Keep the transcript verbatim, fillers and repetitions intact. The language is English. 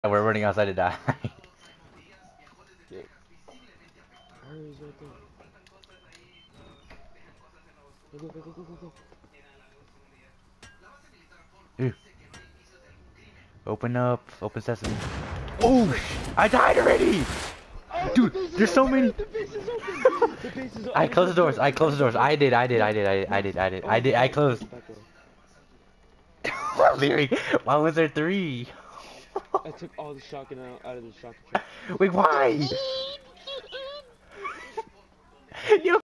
We're running outside to die. Yep. Oh, he's right there. Go, go, go, go, go, go, go. Dude. Open up. Open sesame. Oh, I died already! Oh, Dude, the there's so open. many. The base is open. The base is open. I closed the doors. I closed the doors. I did. I did. I did. I did. I did. I did. I did. I closed. Leary, why was there three? I took all the shotgun out, out of the shotgun. Wait, why? You